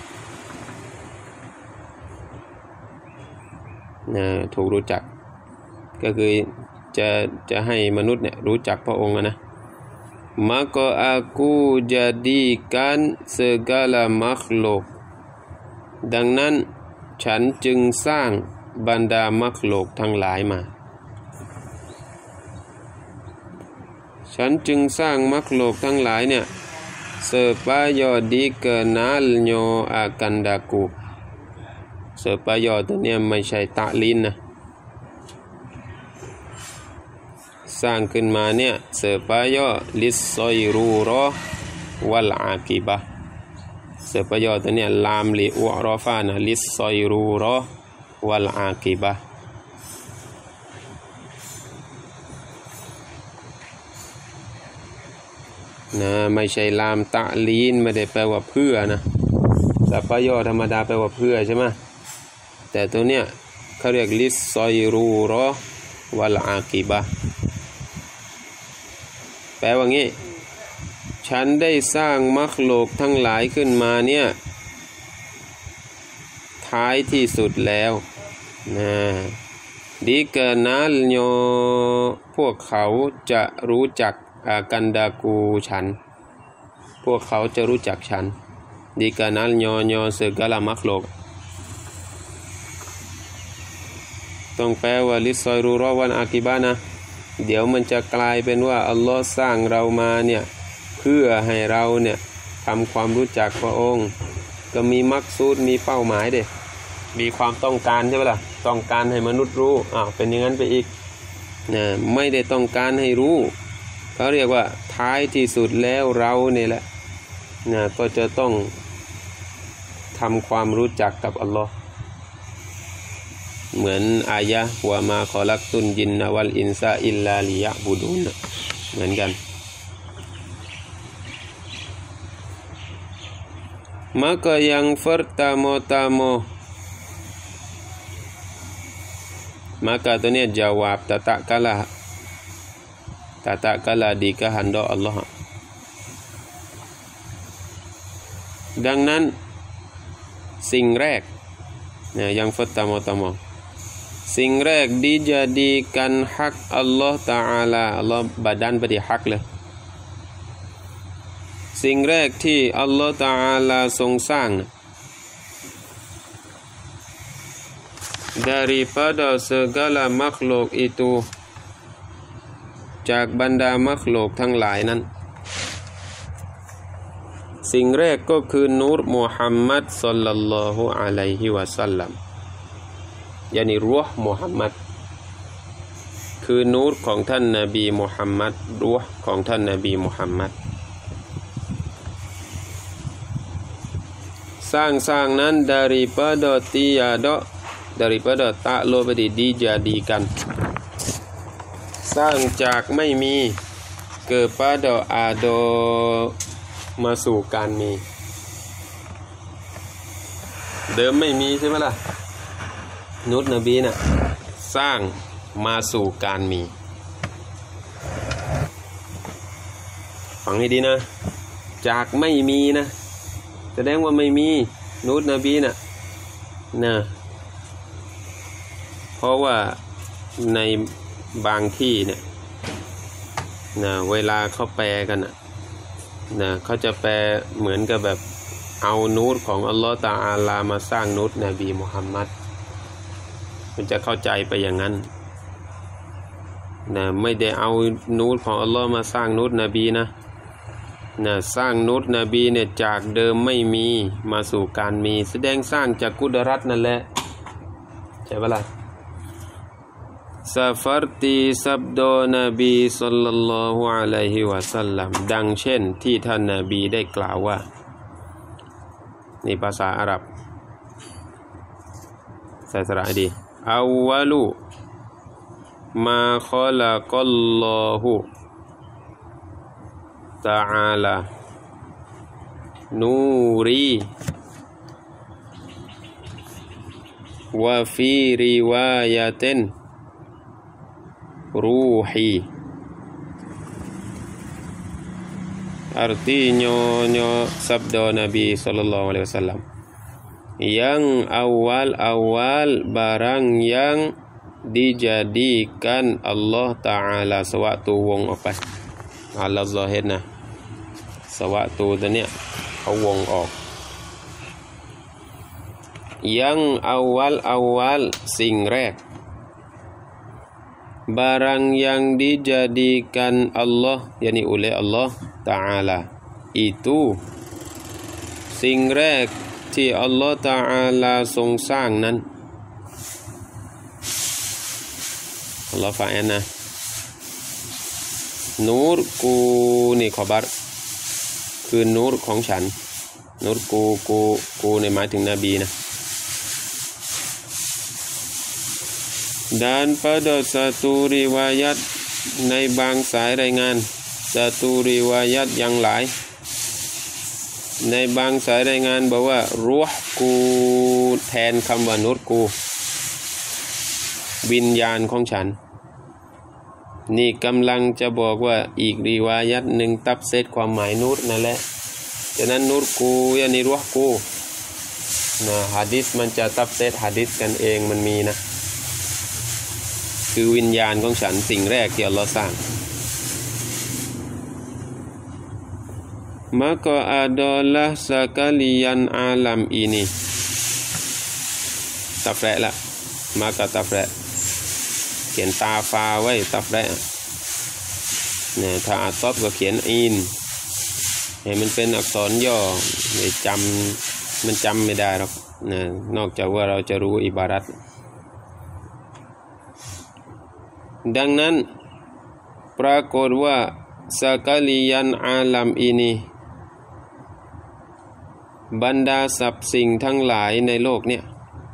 นะถูกรู้จักก็คือจะจะให้มนุษย์เนี่ยรู้จักพระองค์นะ maka aku jadikan segala makhluk ดังนั้นฉันจึงสร้างบรรดามัคลุกทั้งหลายมาฉันจึงสร้างมัคลุกทั้งหลายเนี่ย supaya dikenalnya akan daku supaya ตัวเนี่ยไม่ใช่ตะลินนะสร้างขึ้นมาเนี่ย supaya lis-sayrura wal aqibah supaya ตัวเนี่ยลามลิอุรอฟานะ lis-sayrura wal aqibah นะไม่ใช่ลามตะลีนไม่ได้แปลว่าเพื่อนะแต่ปะยอธรรมดาแปลว่าเพื่อใช่ไหมแต่ตัวเนี้ยเขาเรียกลิสซอยรูรอวัลอากิบะแปลว่างี้ฉันได้สร้างมัคลุกทั้งหลายขึ้นมาเนี่ยท้ายที่สุดแล้วนะดิกานัลโยพวกเขาจะรู้จักอากันดากูฉันพวกเขาจะรู้จักฉันดิกานัลโยโยเซกาลามัคลุกต้องแปลว่าลิซอยรูรอวันอากิบานะเดี๋ยวมันจะกลายเป็นว่าอัลลอฮ์สร้างเรามาเนี่ยเพื่อให้เราเนี่ยทำความรู้จักพระองค์ก็มีมักซูดมีเป้าหมายเด้มีความต้องการใช่ไหมล่ะต้องการให้มนุษย์รู้อ้าวเป็นอย่างนั้นไปอีกนะไม่ได้ต้องการให้รู้เขาเรียกว่าท้ายที่สุดแล้วเราเนี่ยแหละนะก็จะต้องทำความรู้จักกับอัลลอฮ์เหมือนอายะห์วะมาคอลักตุนจินนะวัลอินซาอิลลาลิยะบุดูนเหมือนกัน maka yang pertama-tama maka ตัวเนี้ย jawab tatkala tatkala dikehendak Allah ดังนั้นสิ่งแรกเนี่ย yang pertama-tamaสิ่งแรก dijadikan hak Allah Ta'ala Allah badan pada hak เลยสิ่งแรกที่อัลลอฮฺ Ta'ala ทรงสร้าง daripada segala makhluk itu จากบรรดามัคลุกทั้งหลายนั้นสิ่งแรกก็คือนูรมุฮัมมัดศ็อลลัลลอฮุอะลัยฮิวะซัลลัมยานีรูห์มุฮัมมัดคือนูรของท่านนบีมุฮัมมัดรูห์ของท่านนบีมุฮัมมัดส sang-sang nan daripada tiada, daripada tak lopadi dijadikan, sangจากไม่มี kepada ada มาสู่การมีเดิมไม่มีใช่ไหมล่ะนุษย์นบีน่ะสร้างมาสู่การมีฟังให้ดีนะจากไม่มีนะแสดงว่าไม่มีนุษย์นบีน่ะนะเพราะว่าในบางที่เนี่ยนะเวลาเขาแปลกันนะนะเขาจะแปลเหมือนกับแบบเอานูรของอัลลอฮฺตะอาลามาสร้างนูรนบีมุฮัมมัดมันจะเข้าใจไปอย่างนั้นนะไม่ได้เอานูรของอัลลอฮฺมาสร้างนูรนบีนะนะสร้างนูรนบีเนี่ยจากเดิมไม่มีมาสู่การมีแสดงสร้างจากกุดรัตนั่นแหละใช่ปะล่ะseperti sabda Nabi sallallahu alaihi wasallam ดังเช่นที่ท่านนบีได้กล่าวว่าในภาษาอาหรับใส่สระให้ดีอัววะลุมาคอละกัลลอฮุตะอาลานูรีวะฟีริวายะตินruhi artinya sabda Nabi sallallahu alaihi wasallam yang awal-awal barang yang dijadikan Allah Ta'ala sewaktu wong apa ala zahirna sewaktu ตัวเนี้ยเขาวงออก yang awal-awal สิ่งแรกbarang yang dijadikan Allah yakni oleh Allah Ta'ala itu สิ่งแรกที่อัลลอฮฺ Ta'ala ทรงสร้างนั้นอัลลอฮฺฝากนะนูรกูนี่ขอบัตคือนูรของฉันนูรกูกูกูในหมายถึงนบีนะdan pada satu riwayat ในบางสายรายงาน satu riwayat yang lain ในบางสายรายงานบอกว่ารูห์กูแทนคำว่านูรกูวิญญาณของฉันนี่กำลังจะบอกว่าอีกริวายัตหนึ่งตับเซตความหมายนูรนั่นแหละฉะนั้นนูรกูยานี่รูห์กูนะหะดีษมันจะตับเซตหะดีษกันเองมันมีนะคือวิญญาณของฉันสิ่งแรกที่อัลลอฮ์สร้าง maka adalah sekalian alam ini ตัฟแระละ maka ตัฟแระเขียนตาฟาไว้ตัฟแระเนี่ยถ้าอัตตอบก็เขียนอินให้มันเป็นอักษรย่อไม่จำมันจำไม่ได้หรอกนะนอกจากว่าเราจะรู้อิบารัตดังนั้นปรากฏว่า sekalian alam ini บรรดาสรรพสิ่งทั้งหลายในโลกเนี่ย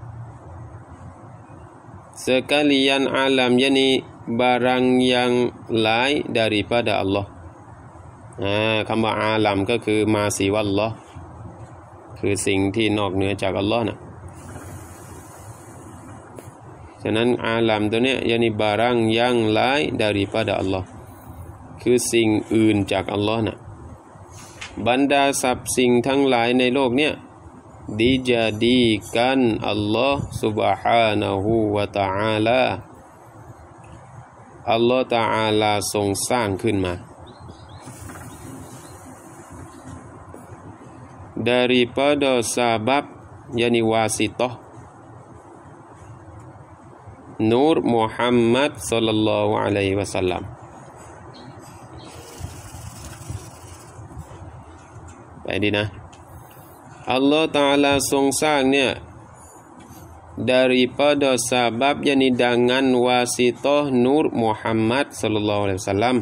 sekalian alam yakni barang yang lain daripada Allah อ่าคำว่าอาลัมก็คือมาสีวัลลอฮ์คือสิ่งที่นอกเหนือจากอัลลอฮ์นะฉะนั้นอาลัมตัวเนี้ยยานิบารังยังหลาย daripada Allah คือสิ่งอื่นจากอัลลอฮ์นะบรรดาสรรพสิ่งทั้งหลายในโลกเนี่ย dijadikan Allah subhanahu wa ta'ala อัลลอฮ์ ta'ala ทรงสร้างขึ้นมา daripada sabab yakni wasithah Nur Muhammad sallallahu alaihi wasallam ไปดีนะอัลลอฮฺ Ta'ala ทรงสร้างเนี่ย daripada sabab yakni dengan wasithah Nur Muhammad sallallahu alaihi wasallam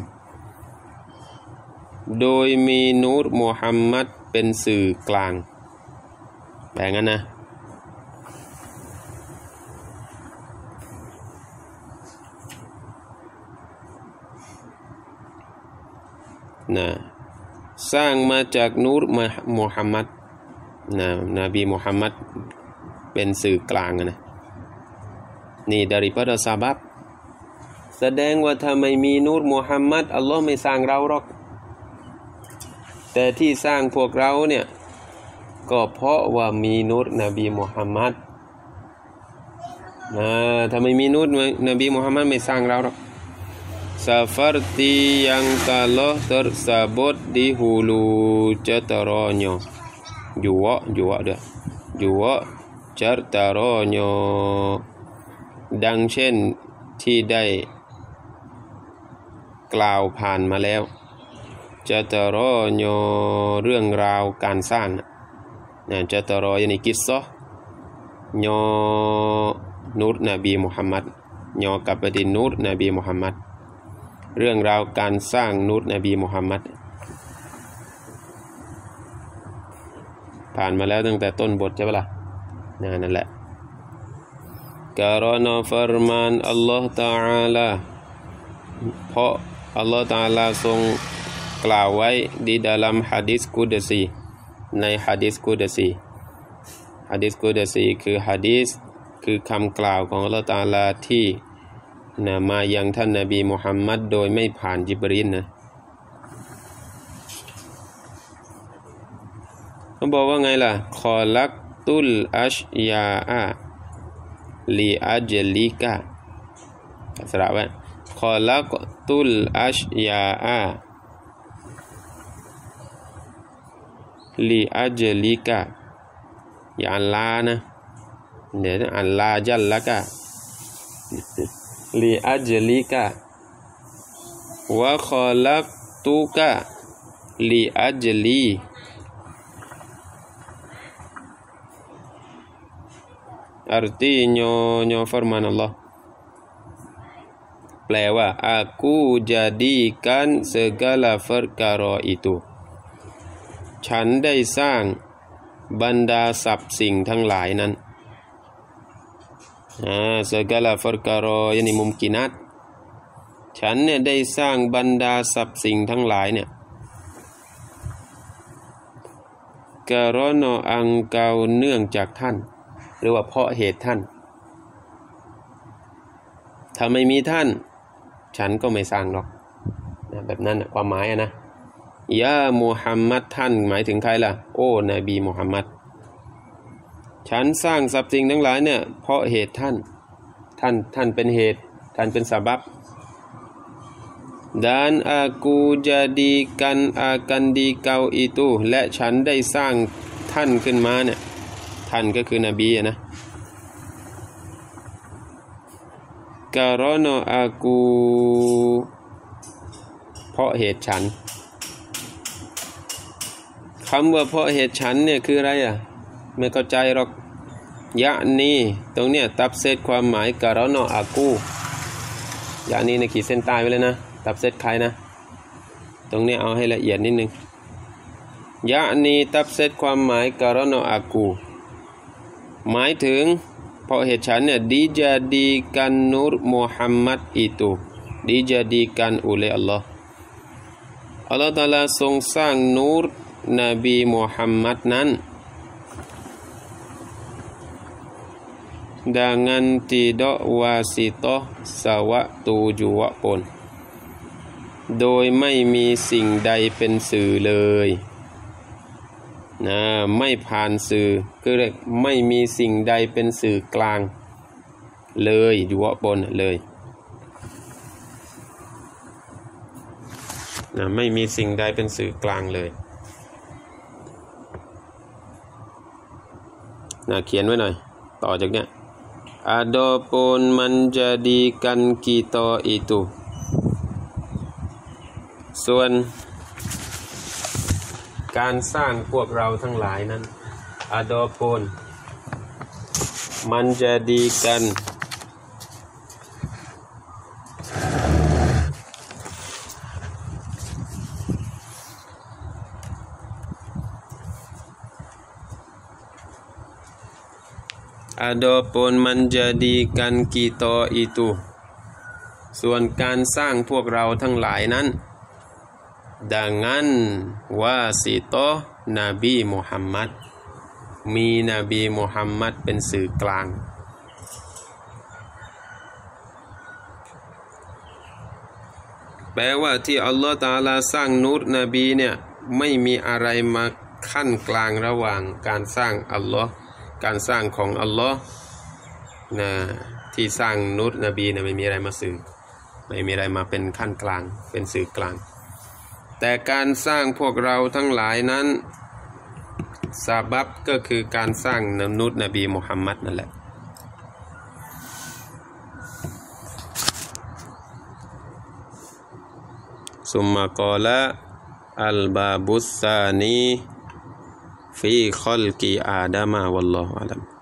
โดยมีนูรมุฮัมมัดเป็นสื่อกลางแปลงั้นนะนะสร้างมาจากนูรมุฮัมมัดนะนบีมุฮัมมัดเป็นสื่อกลางนะนี่ daripada sebab แสดงว่าถ้าไม่มีนูรมุฮัมมัดอัลลอฮ์ไม่สร้างเราหรอกแต่ที่สร้างพวกเราเนี่ยก็เพราะว่ามีนูรนบีมุฮัมมัดนะถ้าไม่มีนูรนบีมุฮัมมัดไม่สร้างเราหรอกseperti yang telah tersebut di hulu ceteronyo jua jua dah jua ceteronyo ดังเช่นที่ได้กล่าวผ่านมาแล้วจะตรอโยเรื่องราวการสร้างนะจะตรอยันกิสซอโยนูรนบีมุฮัมมัดโยกับประเด็นนูรนบีมุฮัมมัดเรื่องราวการสร้างนูรนบีมุฮัมมัดผ่านมาแล้วตั้งแต่ต้นบทใช่ปะล่ะนั่นแหละkarena firman Allah Ta'ala เพราะ Allah Ta'ala ทรงกล่าวไว้di dalam hadis qudsi ในหะดีษกุดซีหะดีษกุดซีคือหะดีษคือคำกล่าวของ Allah Ta'ala ที่นะมายังท่านนบีมุฮัมมัดโดยไม่ผ่านญิบรีลนะเขาบอกว่าไงล่ะขอลักตุลอัชยาอะลีอัจลิกะสระไว้ขอลักตุลอัชยาอะลีอัจลิกะอย่าอัลลานะเดี๋ยวอัลลาจัลละกะลีอัจลิกะวะขอลักตุกะลีอัจลีartinya nyo firman Allah แปลว่า aku jadikan segala perkara itu ฉันได้สร้างบรรดาสรรพสิ่งทั้งหลายนั้นอ่า segala perkara yani mumkinat ฉันเนี่ยได้สร้างบรรดาสรรพสิ่งทั้งหลายเนี่ย karena engkau เนื่องจากท่านหรือว่าเพราะเหตุท่านถ้าไม่มีท่านฉันก็ไม่สร้างหรอกนะแบบนั้นนะความหมายนะยามุฮัมมัดท่านหมายถึงใครล่ะโอ้นบีมุฮัมมัดฉันสร้างสรรพสิ่งทั้งหลายเนี่ยเพราะเหตุท่านท่านท่านเป็นเหตุท่านเป็นซะบับ dan aku jadikan akan di kau itu และฉันได้สร้างท่านขึ้นมาเนี่ยท่านก็คือนบีนะ karena aku เพราะเหตุฉันคำว่าเพราะเหตุฉันเนี่ยคืออะไรอ่ะไม่เข้าใจหรอกยะนี่ตรงเนี้ยตับเซตความหมาย karena aku ยะนี่ในขีดเส้นใต้ไว้เลยนะตับเซตใครนะตรงนี้เอาให้ละเอียดนิดนึงยะนี่ตับเซตความหมาย karena akuหมายถึงเพราะเหตุฉันเนี่ย dijadikan nur Muhammad itu dijadikan oleh Allah Allah Ta'ala ทรงสร้างนูรนบีมุฮัมมัดนั้น dengan tidak wasitoh sewaktu jua pun โดยไม่มีสิ่งใดเป็นสื่อเลยนะไม่ผ่านสื่อคือเรียกไม่มีสิ่งใดเป็นสื่อกลางเลยอยู่ว่าบนเลยนะไม่มีสิ่งใดเป็นสื่อกลางเลยนะเขียนไว้หน่อยต่อจากเนี้ย adapun menjadikan kita itu ส่วนการสร้างพวกเราทั้งหลายนั้นอาดอปนมันจะดีกัน adapun menjadikan kita itu ส่วนการสร้างพวกเราทั้งหลายนั้น dengan wasitoh Nabi Muhammad มีนบีมุฮัมมัดเป็นสื่อกลางแปลว่าที่อัลลอฮฺตะอาลาสร้างนูรนบีเนี่ยไม่มีอะไรมาขั้นกลางระหว่างการสร้างอัลลอฮ์การสร้างของอัลลอฮ์นะที่สร้างนูรนบีเนี่ยไม่มีอะไรมาสื่อไม่มีอะไรมาเป็นขั้นกลางเป็นสื่อกลางแต่การสร้างพวกเราทั้งหลายนั้นซาบับก็คือการสร้างนูรนบีมุฮัมมัดนั่นแหละซุมมากอละอัลบาบุสซานีฟีคอลกีอาดามะวัลลอฮุอะลัม